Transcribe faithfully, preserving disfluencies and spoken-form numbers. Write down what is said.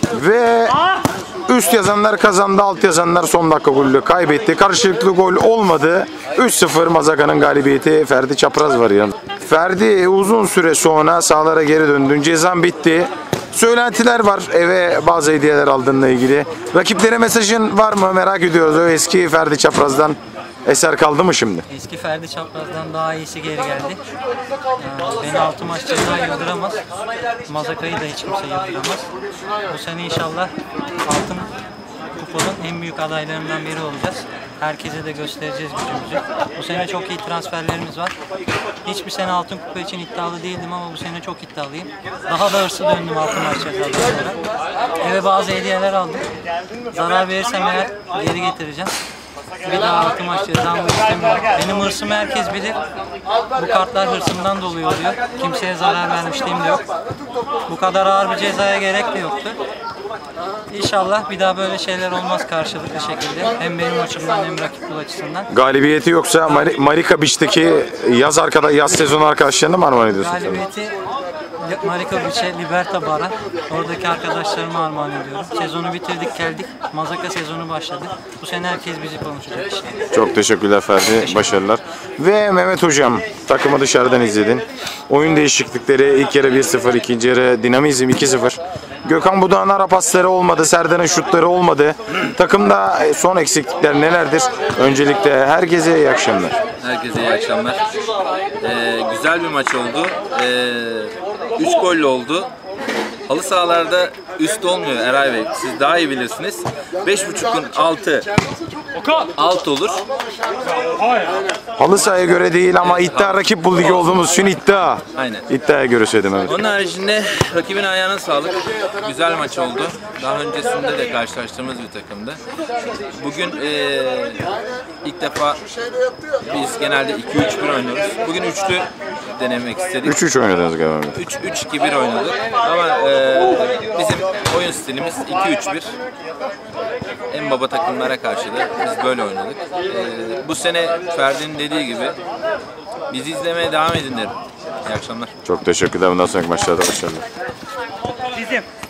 Ve üst yazanlar kazandı, alt yazanlar son dakika golü kaybetti. Karşılıklı gol olmadı. üç sıfır Mazaga'nın galibiyeti. Ferdi Çapraz var yani. Ferdi uzun süre sonra sahalara geri döndün. Cezan bitti. Söylentiler var eve bazı hediyeler aldığınla ilgili. Rakiplere mesajın var mı merak ediyoruz. O eski Ferdi Çapraz'dan eser kaldı mı şimdi? Eski Ferdi Çapraz'dan daha iyisi geri geldi. Yani beni altı maç ceza yıldıramaz. Mazaka'yı da hiç kimse yıldıramaz. Bu sene inşallah altın kupanın en büyük adaylarından biri olacağız. Herkese de göstereceğiz gücümüzü. Bu sene çok iyi transferlerimiz var. Hiçbir sene altın kupa için iddialı değildim ama bu sene çok iddialıyım. Daha da hırslı döndüm altın maç cezalarına. Eve bazı hediyeler aldım. Zarar verirsem eğer geri getireceğim. Bir daha altı maç cezamı istemiyorum. Benim hırsımı herkes bilir. Bu kartlar hırsımdan dolayı oluyor. Kimseye zarar vermişliğim de yok. Bu kadar ağır bir cezaya gerek de yoktu. İnşallah bir daha böyle şeyler olmaz karşılıklı şekilde. Hem benim açımdan hem rakip kul açısından. Galibiyeti yoksa Mar Marika Beach'teki yaz arkada yaz sezonu arkadaşlarına mı armağan ediyorsun? Galibiyeti Marika Beach'e, Liberta Bar'a, oradaki arkadaşlarıma armağan ediyorum. Sezonu bitirdik geldik. Mazaka sezonu başladı. Bu sene herkes bizi konuşacak işte. Çok teşekkürler Ferdi. Başarılar. Ve Mehmet Hocam takımı dışarıdan izledin. Oyun değişiklikleri ilk yarı bir sıfır, ikinci yarı dinamizm iki sıfır. Gökhan Budağ'ın ara pasları olmadı. Serdar'ın şutları olmadı. Takımda son eksiklikler nelerdir? Öncelikle herkese iyi akşamlar. Herkese iyi akşamlar. Ee, güzel bir maç oldu. Ee, üç golle oldu. Halı sahalarda üst olmuyor Eray Bey. Siz daha iyi bilirsiniz. beş buçukun altı alt olur. Halı sahaya göre değil ama iddia rakip bu ligi olduğumuz için iddia. Aynen. İddiaya göre söyledim evet. Onun haricinde rakibin ayağına sağlık. Güzel maç oldu. Daha öncesinde de karşılaştığımız bir takımdı. Bugün ee, ilk defa biz genelde iki üç bir oynuyoruz. Bugün üçlü denemek istedik. üç üç oynadınız galiba. üç üç iki bir oynadık. Ama e, bizim oyun stilimiz iki üç bir. En baba takımlara karşı da biz böyle oynadık. E, bu sene Ferdi'nin dediği gibi bizi izlemeye devam edin derim. İyi akşamlar. Çok teşekkürler. Bundan sonraki maçlarda başarılar. Bizim.